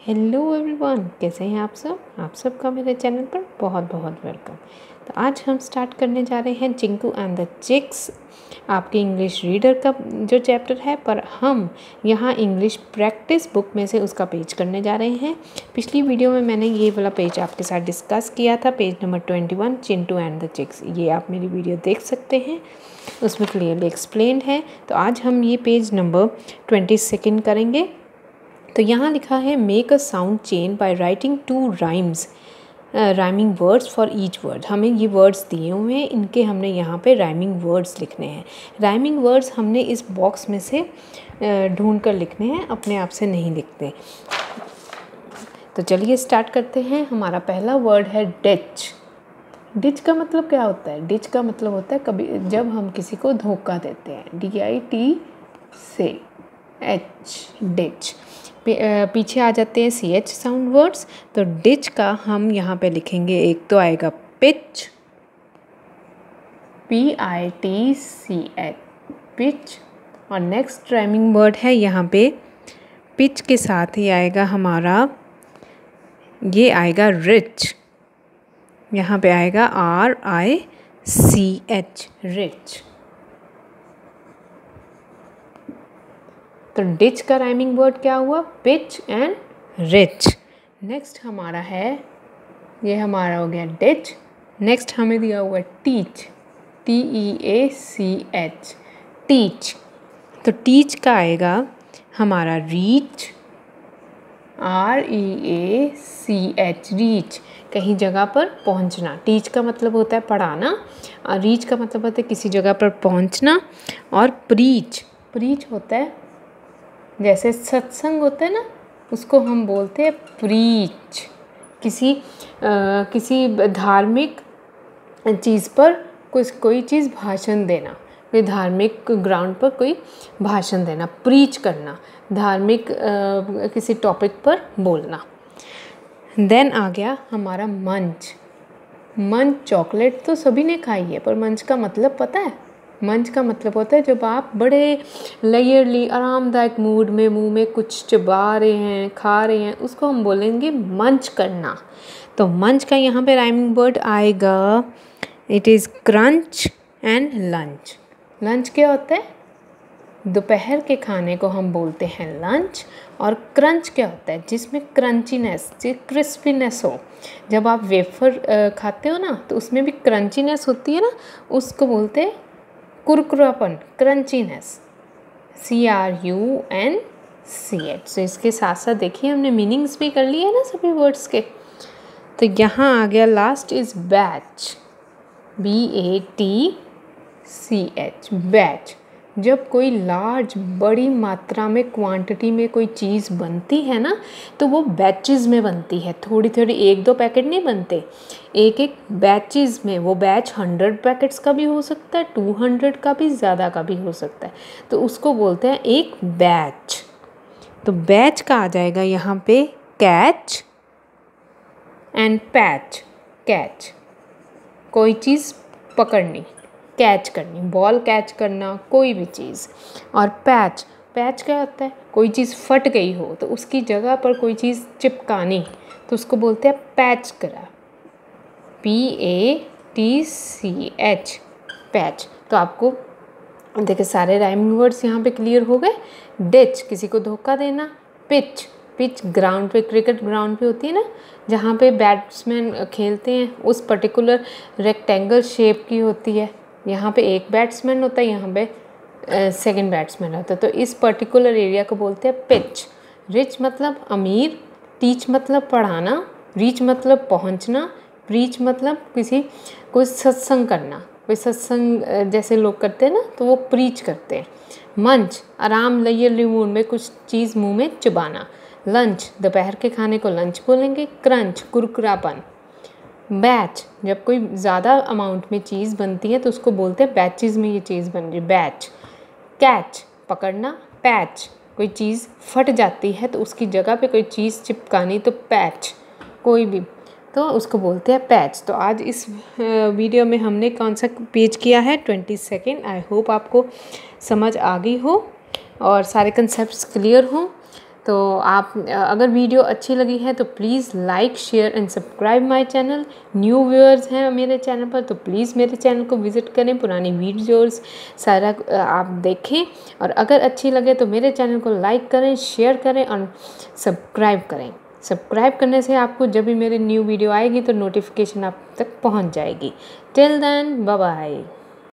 Hello everyone, कैसे हैं आप सब? आप सबका मेरे चैनल पर बहुत बहुत वेलकम। तो आज हम स्टार्ट करने जा रहे हैं चिंकू एंड द चिक्स, आपके इंग्लिश रीडर का जो चैप्टर है, पर हम यहाँ इंग्लिश प्रैक्टिस बुक में से उसका पेज करने जा रहे हैं। पिछली वीडियो में मैंने ये वाला पेज आपके साथ डिस्कस किया था, page number 21, Chintu and the chicks. ये आप मेरी वीडियो देख सकते हैं, उसमें क्लियरली एक्सप्लेन्ड है। तो आज हम ये पेज नंबर 22 करेंगे। तो यहाँ लिखा है make a sound chain by writing 2 rhyming words for each word. हमें ये वर्ड्स दिए हुए हैं, इनके हमने यहाँ पे राइमिंग वर्ड्स लिखने हैं। राइमिंग वर्ड्स हमने इस बॉक्स में से ढूंढ कर लिखने हैं, अपने आप से नहीं लिखते। तो चलिए स्टार्ट करते हैं। हमारा पहला वर्ड है डिच। डिच का मतलब क्या होता है? डिच का मतलब होता है कभी जब हम किसी को धोखा देते हैं, DIT से H, डिच। पीछे आ जाते हैं CH साउंड वर्ड्स। तो डिच का हम यहाँ पे लिखेंगे, एक तो आएगा पिच, PITCH, पिच। और नेक्स्ट राइमिंग वर्ड है यहाँ पे पिच के साथ ही आएगा हमारा, ये आएगा रिच। यहाँ पे आएगा RICH, रिच। तो डिच का राइमिंग वर्ड क्या हुआ? Pitch and rich. नेक्स्ट हमारा है, ये हमारा हो गया डिच। नेक्स्ट हमें दिया हुआ टीच, TEACH, टीच। तो टीच का आएगा हमारा रीच, REACH, रीच। कहीं जगह पर पहुंचना। टीच का मतलब होता है पढ़ाना, और रीच का मतलब होता है किसी जगह पर पहुंचना। और प्रीच, प्रीच होता है जैसे सत्संग होता है ना, उसको हम बोलते हैं प्रीच। किसी धार्मिक चीज़ पर कोई चीज़ भाषण देना, कोई धार्मिक ग्राउंड पर कोई भाषण देना, प्रीच करना, धार्मिक किसी टॉपिक पर बोलना। देन आ गया हमारा मंच। मंच चॉकलेट तो सभी ने खाई है, पर मंच का मतलब पता है? मंच का मतलब होता है जब आप बड़े लेयरली आरामदायक मूड में मुंह में कुछ चबा रहे हैं, खा रहे हैं, उसको हम बोलेंगे मंच करना। तो मंच का यहाँ पे राइमिंग वर्ड आएगा, it is crunch and lunch. Lunch क्या होता है? दोपहर के खाने को हम बोलते हैं लंच। और क्रंच क्या होता है? जिसमें क्रंचीनेस, क्रिस्पीनेस हो। जब आप वेफर खाते हो ना, तो उसमें भी क्रंचीनेस होती है ना, उसको बोलते हैं कुरकुरापन, क्रंचीनेस, CRUNCH। तो इसके साथ साथ देखिए हमने मीनिंग्स भी कर लिए हैं ना सभी वर्ड्स के। तो यहाँ आ गया last is batch, BATCH, batch. जब कोई लार्ज, बड़ी मात्रा में, क्वांटिटी में कोई चीज़ बनती है ना, तो वो बैचेस में बनती है। थोड़ी थोड़ी 1-2 पैकेट नहीं बनते, एक एक बैचेस में। वो बैच 100 पैकेट्स का भी हो सकता है, 200 का भी, ज़्यादा का भी हो सकता है। तो उसको बोलते हैं एक बैच। तो बैच का आ जाएगा यहाँ पे कैच एंड पैच। कैच, कोई चीज़ पकड़नी, कैच करनी, बॉल कैच करना, कोई भी चीज़। और पैच, पैच क्या होता है? कोई चीज़ फट गई हो तो उसकी जगह पर कोई चीज़ चिपकानी, तो उसको बोलते हैं पैच करा, PATCH, पैच। तो आपको देखिए सारे राइमिंग वर्ड्स यहाँ पे क्लियर हो गए। डिच, किसी को धोखा देना। पिच, पिच ग्राउंड पे, क्रिकेट ग्राउंड पे होती है ना, जहाँ पे बैट्समैन खेलते हैं, उस पर्टिकुलर रेक्टेंगल शेप की होती है। यहाँ पे एक बैट्समैन होता है, यहाँ पे सेकंड बैट्समैन होता है। तो इस पर्टिकुलर एरिया को बोलते हैं पिच। रिच मतलब अमीर, टीच मतलब पढ़ाना, रीच मतलब पहुँचना, प्रीच मतलब कोई सत्संग करना, कोई सत्संग जैसे लोग करते हैं ना, तो वो प्रीच करते हैं। मंच, आराम, लेयरली मूड में कुछ चीज़ मुंह में चबाना। लंच, दोपहर के खाने को लंच बोलेंगे। क्रंच, कुरकुरापन। बैच, जब कोई ज़्यादा अमाउंट में चीज़ बनती है तो उसको बोलते हैं बैचेस में ये चीज़ बन रही, बैच। कैच, पकड़ना। पैच, कोई चीज़ फट जाती है तो उसकी जगह पे कोई चीज़ चिपकानी, तो पैच, कोई भी, तो उसको बोलते हैं पैच। तो आज इस वीडियो में हमने कौन सा पेज किया है? 22। आई होप आपको समझ आ गई हो और सारे कंसेप्ट्स क्लियर हों। तो आप अगर वीडियो अच्छी लगी है तो please like share and subscribe my channel. New viewers हैं मेरे चैनल पर तो प्लीज़ मेरे चैनल को विज़िट करें, पुरानी वीडियोस सारा आप देखें, और अगर अच्छी लगे तो मेरे चैनल को लाइक करें, शेयर करें और सब्सक्राइब करें। सब्सक्राइब करने से आपको जब भी मेरी न्यू वीडियो आएगी तो नोटिफिकेशन आप तक पहुंच जाएगी। Till then bye bye.